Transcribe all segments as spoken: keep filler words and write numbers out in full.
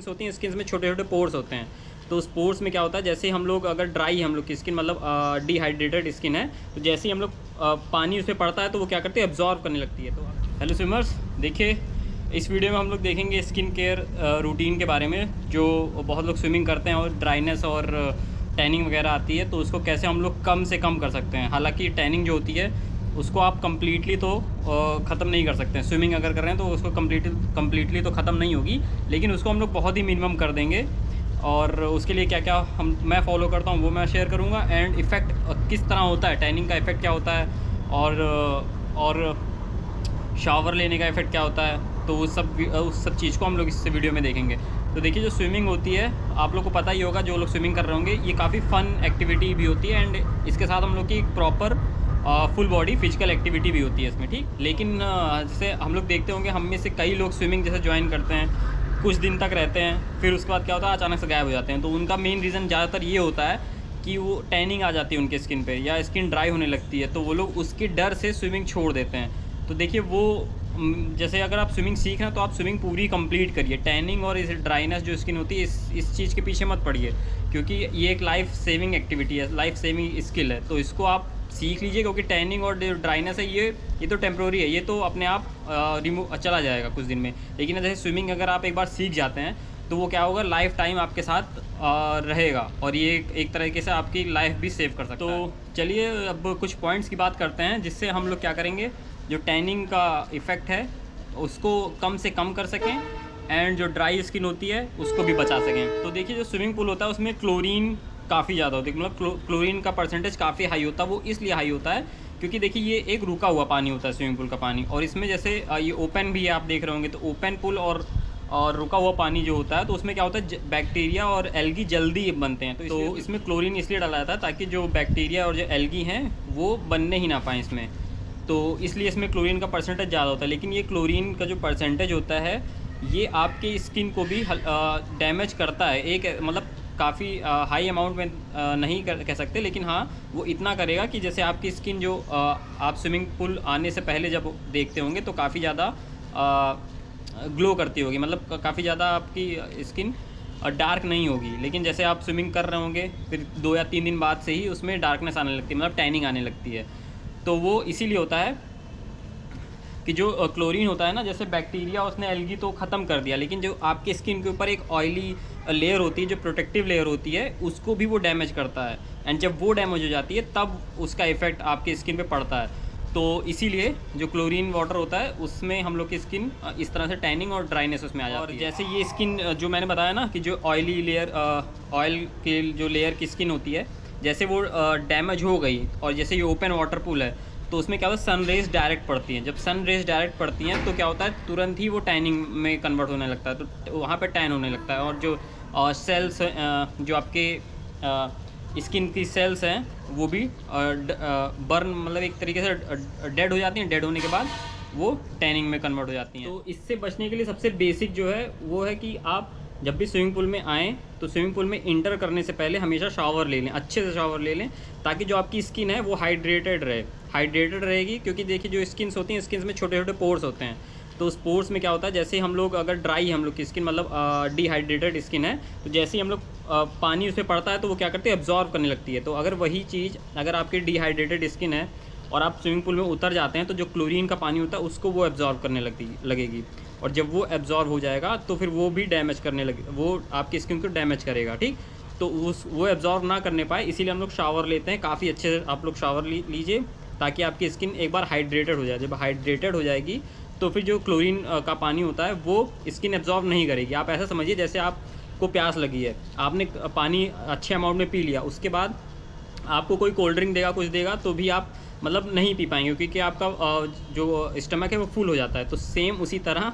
Skins होती हैं, skins में छोटे छोटे पोर्स होते हैं। तो उस पोर्स में क्या होता है, जैसे हम लोग अगर ड्राई हम लोग की स्किन मतलब डिहाइड्रेटेड स्किन है, तो जैसे ही हम लोग पानी उस पर पड़ता है तो वो क्या करती है, एब्जॉर्ब करने लगती है। तो हेलो स्विमर्स, देखिए इस वीडियो में हम लोग देखेंगे स्किन केयर रूटीन के बारे में। जो बहुत लोग स्विमिंग करते हैं और ड्राइनेस और टैनिंग वगैरह आती है, तो उसको कैसे हम लोग कम से कम कर सकते हैं। हालांकि टैनिंग जो होती है उसको आप कम्प्लीटली तो ख़त्म नहीं कर सकते हैं। स्विमिंग अगर कर रहे हैं तो उसको कम्प्लीटली कम्प्लीटली तो ख़त्म नहीं होगी, लेकिन उसको हम लोग बहुत ही मिनिमम कर देंगे। और उसके लिए क्या क्या हम मैं फॉलो करता हूँ वो मैं शेयर करूँगा। एंड इफ़ेक्ट किस तरह होता है, टैनिंग का इफ़ेक्ट क्या होता है, और और शावर लेने का इफ़ेक्ट क्या होता है, तो उस सब उस सब चीज़ को हम लोग इस वीडियो में देखेंगे। तो देखिए, जो स्विमिंग होती है आप लोग को पता ही होगा, जो लोग स्विमिंग कर रहे होंगे, ये काफ़ी फ़न एक्टिविटी भी होती है। एंड इसके साथ हम लोग की proper full body physical activity भी होती है इसमें, ठीक। लेकिन जैसे हम लोग देखते होंगे, हम में से कई लोग स्विमिंग जैसे ज्वाइन करते हैं, कुछ दिन तक रहते हैं, फिर उसके बाद क्या होता है, अचानक से गायब हो जाते हैं। तो उनका मेन रीज़न ज़्यादातर ये होता है कि वो टैनिंग आ जाती है उनके स्किन पे, या स्किन ड्राई होने लगती है, तो वो लोग उसके डर से स्विमिंग छोड़ देते हैं। तो देखिए, वो जैसे अगर आप स्विमिंग सीख रहे हैं तो आप स्विमिंग पूरी कंप्लीट करिए। टैनिंग और इस ड्राइनेस जो स्किन होती है, इस इस चीज़ के पीछे मत पड़िए, क्योंकि ये एक लाइफ सेविंग एक्टिविटी है, लाइफ सेविंग स्किल है। तो इसको आप सीख लीजिए, क्योंकि टैनिंग और ड्राइनेस है, ये ये तो टेम्प्रोरी है, ये तो अपने आप रिमूव चला जाएगा कुछ दिन में। लेकिन जैसे स्विमिंग अगर आप एक बार सीख जाते हैं तो वो क्या होगा, लाइफ टाइम आपके साथ आ, रहेगा, और ये एक, एक तरीके से आपकी लाइफ भी सेव कर सकता है। तो चलिए अब कुछ पॉइंट्स की बात करते हैं, जिससे हम लोग क्या करेंगे, जो टैनिंग का इफ़ेक्ट है उसको कम से कम कर सकें, एंड जो ड्राई स्किन होती है उसको भी बचा सकें। तो देखिए, जो स्विमिंग पूल होता है उसमें क्लोरीन काफ़ी ज़्यादा होती है, मतलब क्लोरीन का परसेंटेज काफ़ी हाई होता है। वो इसलिए हाई होता है क्योंकि देखिए, ये एक रुका हुआ पानी होता है स्विमिंग पूल का पानी, और इसमें जैसे ये ओपन भी है, आप देख रहे होंगे, तो ओपन पूल और और रुका हुआ पानी जो होता है, तो उसमें क्या होता है, बैक्टीरिया और एल्गी जल्दी बनते हैं। तो, तो इसमें क्लोरीन इसलिए डाला जाता है ताकि जो बैक्टीरिया और जो एल्गी हैं वो बनने ही ना पाएँ इसमें, तो इसलिए इसमें क्लोरीन का परसेंटेज ज़्यादा होता है। लेकिन ये क्लोरीन का जो परसेंटेज होता है, ये आपके स्किन को भी डैमेज करता है। एक मतलब काफ़ी हाई अमाउंट में आ, नहीं कर कह सकते, लेकिन हाँ वो इतना करेगा कि जैसे आपकी स्किन जो आ, आप स्विमिंग पूल आने से पहले जब देखते होंगे तो काफ़ी ज़्यादा ग्लो करती होगी, मतलब काफ़ी ज़्यादा आपकी स्किन डार्क नहीं होगी। लेकिन जैसे आप स्विमिंग कर रहे होंगे, फिर दो या तीन दिन बाद से ही उसमें डार्कनेस आने लगती है, मतलब टैनिंग आने लगती है। तो वो इसीलिए होता है कि जो क्लोरीन होता है ना, जैसे बैक्टीरिया उसने एल्गी तो ख़त्म कर दिया, लेकिन जो आपके स्किन के ऊपर एक ऑयली लेयर होती है, जो प्रोटेक्टिव लेयर होती है, उसको भी वो डैमेज करता है। एंड जब वो डैमेज हो जाती है तब उसका इफ़ेक्ट आपकी स्किन पे पड़ता है। तो इसीलिए जो क्लोरीन वाटर होता है उसमें हम लोग की स्किन इस तरह से टैनिंग और ड्राइनेस उसमें आ जाती है। और जैसे ये स्किन जो मैंने बताया ना कि जो ऑयली लेयर, ऑयल की जो लेयर की स्किन होती है, जैसे वो डैमेज हो गई, और जैसे ये ओपन वाटर पूल है, तो उसमें क्या होता है, सन रेज डायरेक्ट पड़ती हैं। जब सन रेज डायरेक्ट पड़ती हैं तो क्या होता है, तुरंत ही वो टैनिंग में कन्वर्ट होने लगता है, तो वहाँ पे टैन होने लगता है। और जो सेल्स जो आपके स्किन की सेल्स हैं वो भी बर्न, मतलब एक तरीके से डेड हो जाती हैं। डेड होने के बाद वो टैनिंग में कन्वर्ट हो जाती हैं। तो इससे बचने के लिए सबसे बेसिक जो है वो है कि आप जब भी स्विमिंग पूल में आएँ तो स्विमिंग पूल में इंटर करने से पहले हमेशा शावर ले लें, अच्छे से शावर ले लें, ताकि जो आपकी स्किन है वो हाइड्रेटेड रहे हाइड्रेटेड रहेगी। क्योंकि देखिए, जो स्किन्स होती हैं, स्किन्स में छोटे छोटे पोर्स होते हैं, तो उस पोर्स में क्या होता है, जैसे हम लोग अगर ड्राई हम लोग की स्किन मतलब डिहाइड्रेटेड स्किन है, तो जैसे ही हम लोग आ, पानी उस पर पड़ता है तो वो क्या करती है, एब्जॉर्ब करने लगती है। तो अगर वही चीज़ अगर आपकी डिहाइड्रेटेड स्किन है और आप स्विमिंग पूल में उतर जाते हैं, तो जो क्लोरीन का पानी होता है उसको वो एब्जॉर्ब करने लगती लगेगी, और जब वो एब्जॉर्ब हो जाएगा तो फिर वो भी डैमेज करने लगे, वो आपकी स्किन को डैमेज करेगा, ठीक। तो उस वो एब्जॉर्ब ना करने पाए, इसीलिए हम लोग शावर लेते हैं। काफ़ी अच्छे से आप लोग शावर ली, लीजिए ताकि आपकी स्किन एक बार हाइड्रेटेड हो जाए। जब हाइड्रेटेड हो जाएगी तो फिर जो क्लोरीन का पानी होता है वो स्किन एब्जॉर्ब नहीं करेगी। आप ऐसा समझिए जैसे आपको प्यास लगी है, आपने पानी अच्छे अमाउंट में पी लिया, उसके बाद आपको कोई कोल्ड ड्रिंक देगा, कुछ देगा, तो भी आप मतलब नहीं पी पाएंगे, क्योंकि आपका जो स्टमक है वो फुल हो जाता है। तो सेम उसी तरह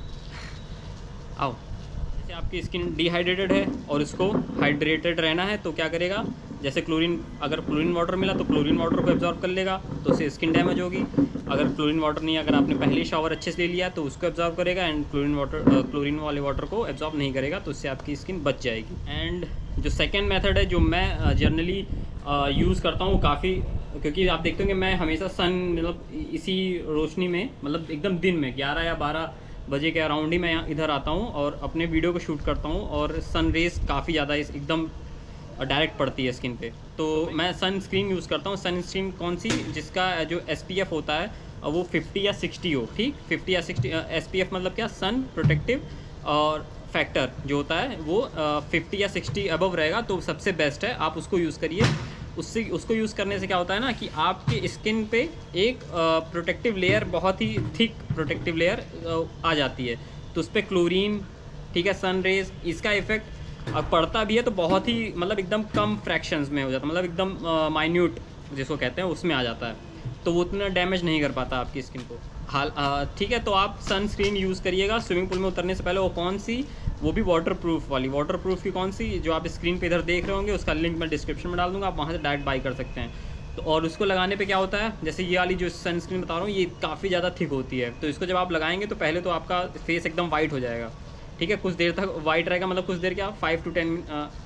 आओ, जैसे आपकी स्किन डिहाइड्रेटेड है और इसको हाइड्रेटेड रहना है, तो क्या करेगा, जैसे क्लोरीन, अगर क्लोरीन वाटर मिला तो क्लोरीन वाटर को एब्जॉर्ब कर लेगा, तो उससे स्किन डैमेज होगी। अगर क्लोरीन वाटर नहीं, अगर आपने पहले ही शावर अच्छे से ले लिया तो उसको एब्जॉर्ब करेगा, एंड क्लोरीन वाटर क्लोरीन वाले वाटर को एब्जॉर्ब नहीं करेगा, तो उससे आपकी स्किन बच जाएगी। एंड जो सेकेंड मेथड है जो मैं जनरली यूज़ करता हूँ काफ़ी, क्योंकि आप देखते होंगे मैं हमेशा सन मतलब इसी रोशनी में, मतलब एकदम दिन में ग्यारह या बारह बजे के अराउंड ही मैं यहाँ इधर आता हूँ और अपने वीडियो को शूट करता हूँ, और सन रेज़ काफ़ी ज़्यादा इस एकदम डायरेक्ट पड़ती है स्किन पे। तो मैं सन स्क्रीन यूज़ करता हूँ। सन स्क्रीन कौन सी, जिसका जो एस पी एफ होता है वो फिफ्टी या सिक्सटी हो, ठीक, फिफ्टी या सिक्सटी। एस पी एफ मतलब क्या, सन प्रोटेक्टिव और फैक्टर जो होता है वो फिफ्टी या सिक्सटी अबव रहेगा तो सबसे बेस्ट है, आप उसको यूज़ करिए। उससे उसको यूज़ करने से क्या होता है ना कि आपके स्किन पे एक प्रोटेक्टिव लेयर, बहुत ही थिक प्रोटेक्टिव लेयर आ जाती है। तो उस पर क्लोरीन, ठीक है, सन रेज, इसका इफेक्ट अब पड़ता भी है तो बहुत ही मतलब एकदम कम फ्रैक्शंस में हो जाता है, मतलब एकदम माइन्यूट जिसको कहते हैं उसमें आ जाता है, तो वो उतना डैमेज नहीं कर पाता आपकी स्किन को। हाल ठीक है, तो आप सनस्क्रीन यूज़ करिएगा स्विमिंग पूल में उतरने से पहले। वो कौन सी, वो भी वाटर प्रूफ वाली। वाटर प्रूफ की कौन सी, जो आप स्क्रीन पे इधर देख रहे होंगे, उसका लिंक मैं डिस्क्रिप्शन में डाल दूँगा, आप वहाँ से डायरेक्ट बाई कर सकते हैं। तो और उसको लगाने पे क्या होता है, जैसे ये वाली जो सनस्क्रीन बता रहा हूँ ये काफ़ी ज़्यादा थिक होती है, तो इसको जब आप लगाएंगे तो पहले तो आपका फेस एकदम वाइट हो जाएगा, ठीक है, कुछ देर तक वाइट रहेगा, मतलब कुछ देर क्या, five to ten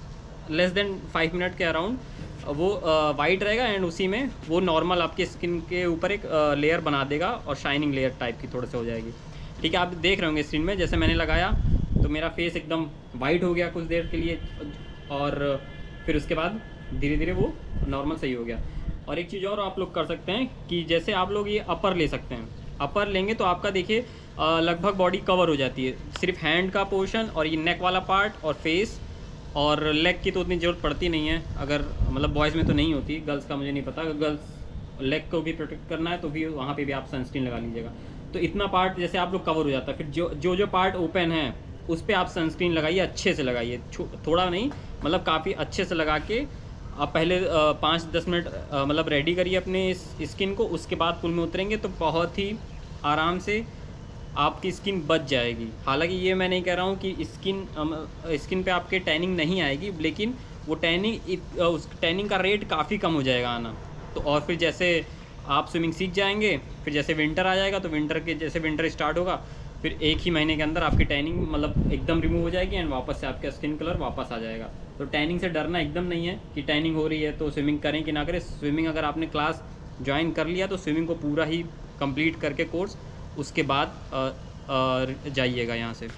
less than five minute के अराउंड वो वाइट रहेगा, एंड उसी में वो नॉर्मल आपके स्किन के ऊपर एक लेयर बना देगा और शाइनिंग लेयर टाइप की थोड़े से हो जाएगी, ठीक है। आप देख रहे होंगे स्क्रीन में, जैसे मैंने लगाया तो मेरा फेस एकदम वाइट हो गया कुछ देर के लिए, और फिर उसके बाद धीरे धीरे वो नॉर्मल सही हो गया। और एक चीज़ और आप लोग कर सकते हैं कि जैसे आप लोग ये अपर ले सकते हैं, अपर लेंगे तो आपका देखिए लगभग बॉडी कवर हो जाती है, सिर्फ हैंड का पोर्शन और ये नेक वाला पार्ट और फेस, और लेग की तो उतनी ज़रूरत पड़ती नहीं है, अगर मतलब बॉयज़ में तो नहीं होती, गर्ल्स का मुझे नहीं पता, अगर गर्ल्स लेग को भी प्रोटेक्ट करना है तो भी वहाँ पे भी आप सनस्क्रीन लगा लीजिएगा। तो इतना पार्ट जैसे आप लोग कवर हो जाता है, फिर जो जो जो पार्ट ओपन है उस पर आप सनस्क्रीन लगाइए, अच्छे से लगाइए, थोड़ा नहीं, मतलब काफ़ी अच्छे से लगा के आप पहले पाँच दस मिनट मतलब रेडी करिए अपने स्किन को। उसके बाद पूल में उतरेंगे तो बहुत ही आराम से आपकी स्किन बच जाएगी। हालांकि ये मैं नहीं कह रहा हूँ कि स्किन स्किन पे आपके टैनिंग नहीं आएगी, लेकिन वो टैनिंग उस टैनिंग का रेट काफ़ी कम हो जाएगा आना। तो और फिर जैसे आप स्विमिंग सीख जाएंगे, फिर जैसे विंटर आ जाएगा तो विंटर के जैसे विंटर स्टार्ट होगा, फिर एक ही महीने के अंदर आपकी टैनिंग मतलब एकदम रिमूव हो जाएगी एंड वापस से आपका स्किन कलर वापस आ जाएगा। तो टैनिंग से डरना एकदम नहीं है कि टैनिंग हो रही है तो स्विमिंग करें कि ना करें। स्विमिंग अगर आपने क्लास ज्वाइन कर लिया तो स्विमिंग को पूरा ही कंप्लीट करके कोर्स उसके बाद जाइएगा यहाँ से।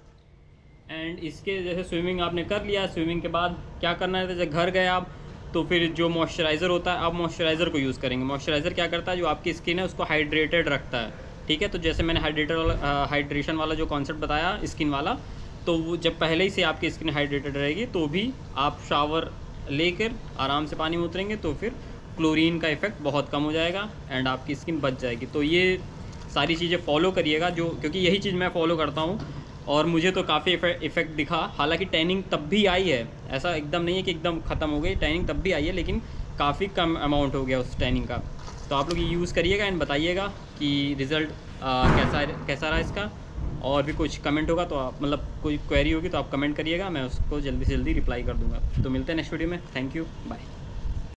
एंड इसके जैसे स्विमिंग आपने कर लिया, स्विमिंग के बाद क्या करना है, जैसे घर गए आप तो फिर जो मॉइस्चराइज़र होता है आप मॉइस्चराइज़र को यूज़ करेंगे। मॉइस्चराइज़र क्या करता है, जो आपकी स्किन है उसको हाइड्रेटेड रखता है, ठीक है। तो जैसे मैंने हाइड्रेटेड वाला हाइड्रेशन वाला जो कॉन्सेप्ट बताया स्किन वाला, तो वो जब पहले ही से आपकी स्किन हाइड्रेटेड रहेगी तो भी आप शावर लेकर आराम से पानी में उतरेंगे तो फिर क्लोरीन का इफ़ेक्ट बहुत कम हो जाएगा एंड आपकी स्किन बच जाएगी। तो ये सारी चीज़ें फॉलो करिएगा, जो क्योंकि यही चीज़ मैं फॉलो करता हूँ और मुझे तो काफ़ी इफेक्ट दिखा। हालांकि टैनिंग तब भी आई है, ऐसा एकदम नहीं है कि एकदम ख़त्म हो गई, टैनिंग तब भी आई है, लेकिन काफ़ी कम अमाउंट हो गया उस टैनिंग का। तो आप लोग ये यूज़ करिएगा एंड बताइएगा कि रिज़ल्ट कैसा कैसा रहा इसका। और भी कुछ कमेंट होगा तो आप मतलब कोई क्वेरी होगी तो आप कमेंट करिएगा, मैं उसको जल्दी से जल्दी रिप्लाई कर दूँगा। तो मिलते हैं नेक्स्ट वीडियो में। Thank you, bye.